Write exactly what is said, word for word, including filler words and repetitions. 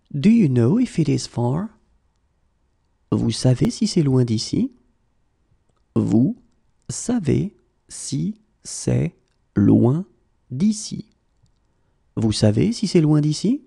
Do you know if it is far? Vous savez si c'est loin d'ici? Vous savez si c'est loin d'ici. Vous savez si c'est loin d'ici?